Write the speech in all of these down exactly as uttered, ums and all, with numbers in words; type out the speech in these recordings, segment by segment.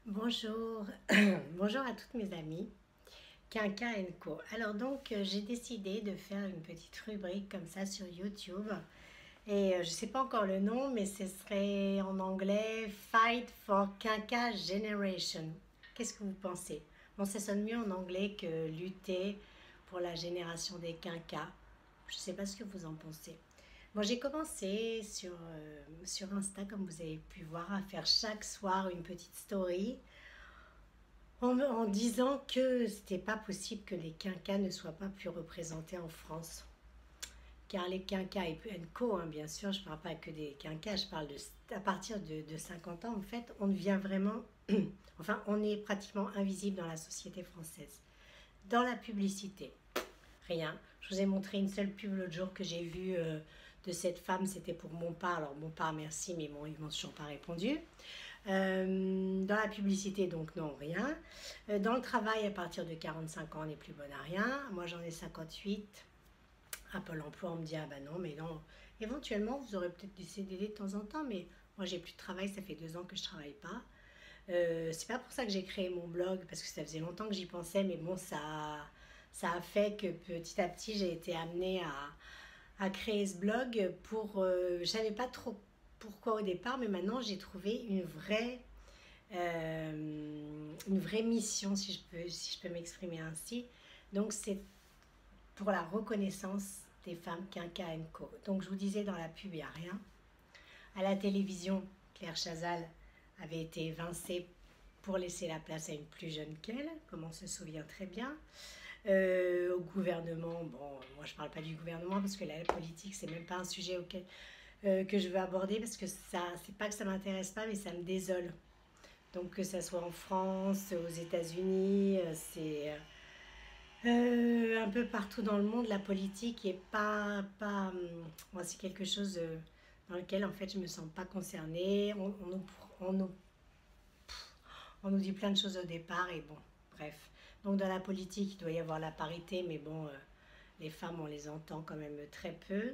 Bonjour, bonjour à toutes mes amies, Quinca Co. Alors donc euh, j'ai décidé de faire une petite rubrique comme ça sur YouTube et euh, je ne sais pas encore le nom mais ce serait en anglais Fight for Quinca Generation. Qu'est-ce que vous pensez? Bon, ça sonne mieux en anglais que lutter pour la génération des quinquas. Je ne sais pas ce que vous en pensez. Bon, j'ai commencé sur, euh, sur Insta, comme vous avez pu voir, à faire chaque soir une petite story en, en disant que c'était pas possible que les quinquas ne soient pas plus représentés en France. Car les quinquas et co, hein, bien sûr, je ne parle pas que des quinquas, je parle de à partir de, de cinquante ans, en fait, on devient vraiment, enfin, on est pratiquement invisible dans la société française. Dans la publicité, rien. Je vous ai montré une seule pub l'autre jour que j'ai vue euh, de cette femme, c'était pour Monpart. Alors Monpart, merci, mais bon, ils m'ont toujours pas répondu. Euh, dans la publicité, donc non, rien. Euh, dans le travail, à partir de quarante-cinq ans, on n'est plus bon à rien. Moi, j'en ai cinquante-huit. À Pôle emploi, on me dit, ah ben non, mais non. Éventuellement, vous aurez peut-être des C D D de temps en temps, mais moi, j'ai plus de travail, ça fait deux ans que je travaille pas. Euh, c'est pas pour ça que j'ai créé mon blog, parce que ça faisait longtemps que j'y pensais, mais bon, ça, ça a fait que petit à petit, j'ai été amenée à, à créer ce blog pour... Euh, je savais pas trop pourquoi au départ, mais maintenant, j'ai trouvé une vraie, euh, une vraie mission, si je peux, si je peux m'exprimer ainsi. Donc, c'est pour la reconnaissance des femmes Quinca Co. Donc, je vous disais, dans la pub, il n'y a rien. À la télévision, Claire Chazal avait été évincée pour laisser la place à une plus jeune qu'elle, comme on se souvient très bien. Euh, au gouvernement, bon, moi je ne parle pas du gouvernement parce que la politique, c'est même pas un sujet auquel, euh, que je veux aborder parce que ça, c'est pas que ça m'intéresse pas, mais ça me désole. Donc que ça soit en France, aux États-Unis, euh, c'est euh, un peu partout dans le monde, la politique est pas, pas, hum, moi, c'est quelque chose euh, dans lequel en fait je me sens pas concernée. On, on, nous, on, nous, on nous dit plein de choses au départ et bon, bref. Donc dans la politique, il doit y avoir la parité, mais bon, euh, les femmes, on les entend quand même très peu.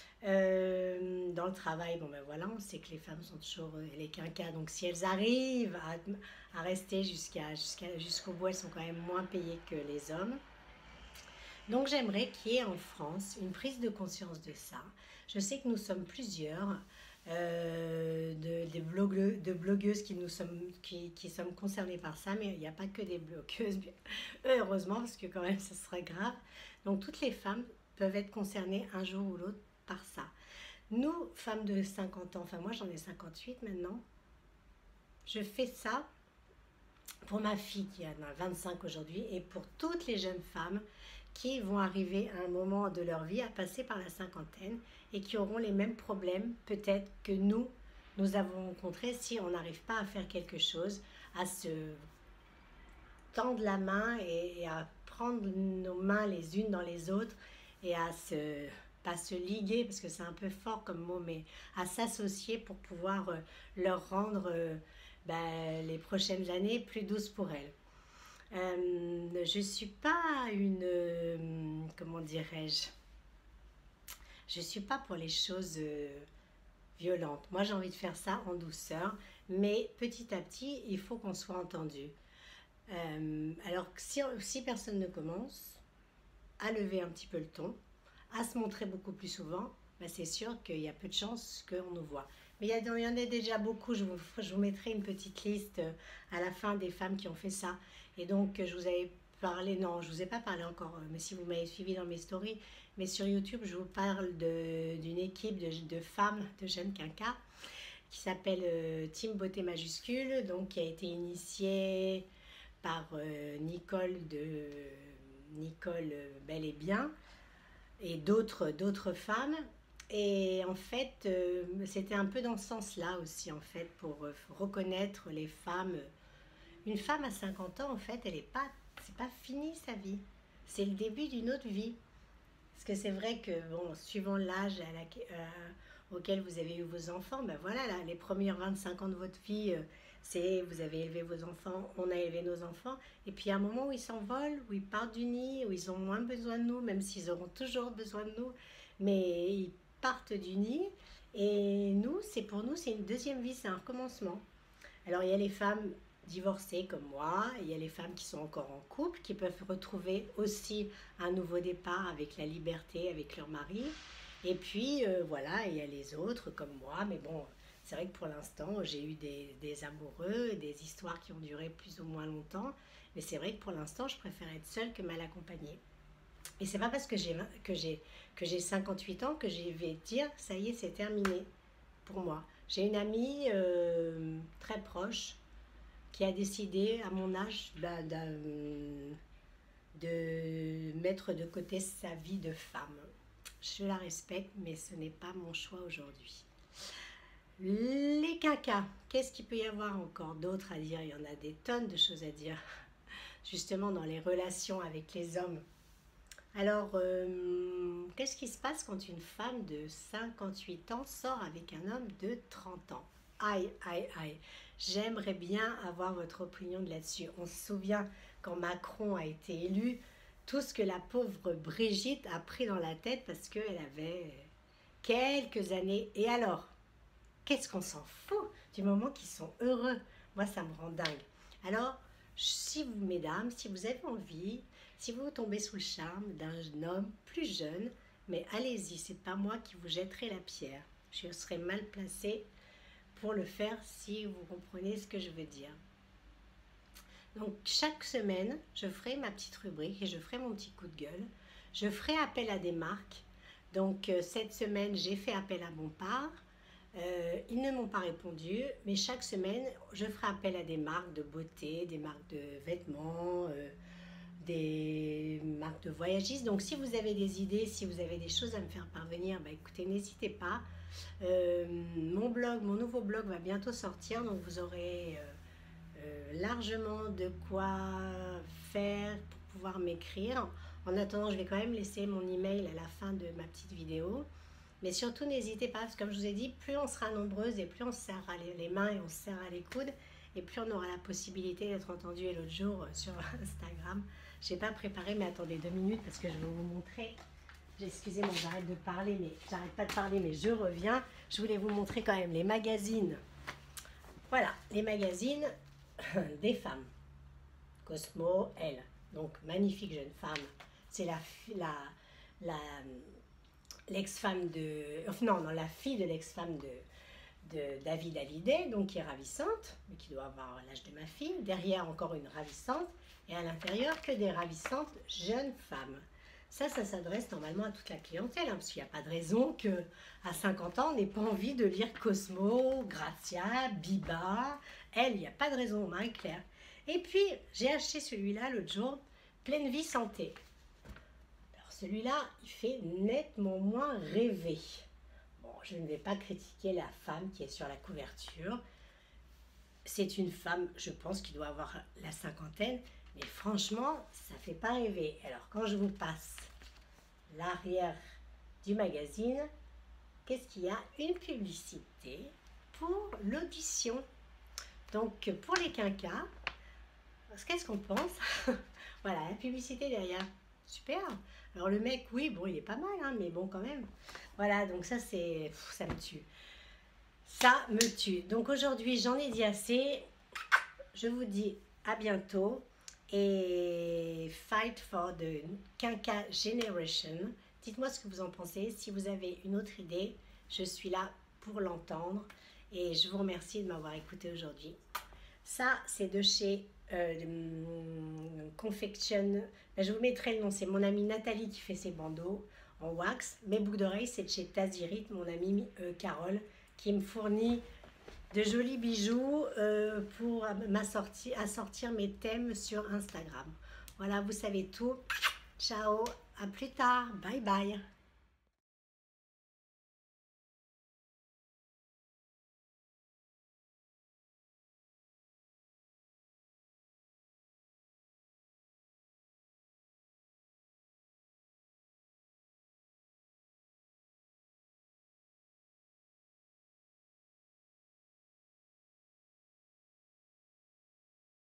Euh, dans le travail, bon ben voilà, on sait que les femmes sont toujours euh, les quinquas, donc si elles arrivent à, à rester jusqu'à, jusqu'à, jusqu'au bout, elles sont quand même moins payées que les hommes. Donc j'aimerais qu'il y ait en France une prise de conscience de ça. Je sais que nous sommes plusieurs euh, de, des blogueux, de blogueuses qui, nous sommes, qui, qui sommes concernées par ça, mais il n'y a pas que des blogueuses, heureusement, parce que quand même ce serait grave. Donc toutes les femmes peuvent être concernées un jour ou l'autre par ça. Nous, femmes de cinquante ans, enfin moi j'en ai cinquante-huit maintenant, je fais ça pour ma fille qui en a vingt-cinq aujourd'hui et pour toutes les jeunes femmes qui vont arriver à un moment de leur vie à passer par la cinquantaine et qui auront les mêmes problèmes peut-être que nous, nous avons rencontrés si on n'arrive pas à faire quelque chose, à se tendre la main et, et à prendre nos mains les unes dans les autres et à se, pas se liguer parce que c'est un peu fort comme mot, mais à s'associer pour pouvoir euh, leur rendre euh, ben, les prochaines années plus douces pour elles. Euh, je suis pas une, euh, comment dirais-je, je suis pas pour les choses euh, violentes. Moi, j'ai envie de faire ça en douceur, mais petit à petit, il faut qu'on soit entendu. Euh, alors, si, si personne ne commence à lever un petit peu le ton, à se montrer beaucoup plus souvent, ben c'est sûr qu'il y a peu de chances qu'on nous voit. Mais il y, a, il y en a déjà beaucoup, je vous, je vous mettrai une petite liste à la fin des femmes qui ont fait ça. Et donc, je vous avais parlé, non, je ne vous ai pas parlé encore, mais si vous m'avez suivi dans mes stories, mais sur YouTube, je vous parle d'une équipe de, de femmes, de jeunes quinquas, qui s'appelle euh, Team Beauté Majuscule, donc qui a été initiée par euh, Nicole de Nicole Bel et Bien et d'autres d'autres femmes. Et en fait, euh, c'était un peu dans ce sens-là aussi, en fait, pour euh, reconnaître les femmes. Une femme à cinquante ans, en fait, elle est pas, c'est pas fini sa vie. C'est le début d'une autre vie. Parce que c'est vrai que, bon, suivant l'âge euh, auquel vous avez eu vos enfants, ben voilà, là, les premières vingt-cinq ans de votre vie, euh, c'est vous avez élevé vos enfants, on a élevé nos enfants, et puis il y a un moment où ils s'envolent, où ils partent du nid, où ils ont moins besoin de nous, même s'ils auront toujours besoin de nous, mais ils partent du nid, et nous, c'est pour nous, c'est une deuxième vie, c'est un recommencement. Alors il y a les femmes divorcées comme moi, il y a les femmes qui sont encore en couple, qui peuvent retrouver aussi un nouveau départ avec la liberté, avec leur mari. Et puis euh, voilà, il y a les autres comme moi, mais bon, c'est vrai que pour l'instant, j'ai eu des, des amoureux, des histoires qui ont duré plus ou moins longtemps, mais c'est vrai que pour l'instant, je préfère être seule que mal accompagnée. Et c'est pas parce que j'ai que j'ai que j'ai cinquante-huit ans que je vais dire ça y est, c'est terminé pour moi. J'ai une amie euh, très proche qui a décidé à mon âge bah, de mettre de côté sa vie de femme. Je la respecte, mais ce n'est pas mon choix aujourd'hui. Les quinquas, qu'est-ce qu'il peut y avoir encore d'autre à dire? Il y en a des tonnes de choses à dire, justement dans les relations avec les hommes. Alors, euh, qu'est-ce qui se passe quand une femme de cinquante-huit ans sort avec un homme de trente ans? Aïe, aïe, aïe. J'aimerais bien avoir votre opinion là-dessus. On se souvient quand Macron a été élu, tout ce que la pauvre Brigitte a pris dans la tête parce qu'elle avait quelques années. Et alors, qu'est-ce qu'on s'en fout du moment qu'ils sont heureux? Moi, ça me rend dingue. Alors, si vous, mesdames, si vous avez envie, si vous tombez sous le charme d'un homme plus jeune, mais allez-y, c'est pas moi qui vous jetterai la pierre. Je serai mal placée pour le faire si vous comprenez ce que je veux dire. Donc, chaque semaine, je ferai ma petite rubrique et je ferai mon petit coup de gueule. Je ferai appel à des marques. Donc, euh, cette semaine, j'ai fait appel à Bompard. Euh, ils ne m'ont pas répondu, mais chaque semaine, je ferai appel à des marques de beauté, des marques de vêtements, euh, des marques de voyagistes. Donc, si vous avez des idées, si vous avez des choses à me faire parvenir, bah, écoutez, n'hésitez pas. Euh, mon blog, mon nouveau blog va bientôt sortir, donc vous aurez euh, euh, largement de quoi faire pour pouvoir m'écrire. En attendant, je vais quand même laisser mon email à la fin de ma petite vidéo. Mais surtout, n'hésitez pas, parce que comme je vous ai dit, plus on sera nombreuses et plus on se serrera les mains et on se serrera les coudes, et plus on aura la possibilité d'être entendu. Et l'autre jour, sur Instagram, je n'ai pas préparé, mais attendez deux minutes, parce que je vais vous montrer. Excusez-moi, j'arrête de parler, mais j'arrête pas de parler, mais je reviens. Je voulais vous montrer quand même les magazines. Voilà, les magazines des femmes. Cosmo, elle. Donc, magnifique jeune femme. C'est la, la, la l'ex-femme de... Non, non, la fille de l'ex-femme de, de David Hallyday, donc qui est ravissante, mais qui doit avoir l'âge de ma fille. Derrière, encore une ravissante. Et à l'intérieur, que des ravissantes jeunes femmes. Ça, ça s'adresse normalement à toute la clientèle, hein, parce qu'il n'y a pas de raison qu'à cinquante ans, on n'ait pas envie de lire Cosmo, Grazia, Biba. Elle, il n'y a pas de raison, Marie-Claire. Et puis, j'ai acheté celui-là l'autre jour, Pleine Vie Santé. Alors, celui-là, il fait nettement moins rêver. Bon, je ne vais pas critiquer la femme qui est sur la couverture. C'est une femme, je pense, qui doit avoir la cinquantaine. Mais franchement, ça ne fait pas rêver. Alors, quand je vous passe l'arrière du magazine, qu'est-ce qu'il y a? Une publicité pour l'audition. Donc, pour les quinquas, qu'est-ce qu'on pense? Voilà, la publicité derrière. Super. Alors, le mec, oui, bon, il est pas mal, hein, mais bon, quand même. Voilà, donc ça, c'est... ça me tue. Ça me tue. Donc, aujourd'hui, j'en ai dit assez. Je vous dis à bientôt. Et fight for the quinca generation. Dites-moi ce que vous en pensez. Si vous avez une autre idée, je suis là pour l'entendre. Et je vous remercie de m'avoir écouté aujourd'hui. Ça, c'est de chez euh, Confection. Ben, je vous mettrai le nom. C'est mon amie Nathalie qui fait ses bandeaux en wax. Mes boucles d'oreilles, c'est de chez Tazirit, mon amie euh, Carole, qui me fournit de jolis bijoux euh, pour m'assortir, assortir mes thèmes sur Instagram. Voilà, vous savez tout. Ciao, à plus tard. Bye bye.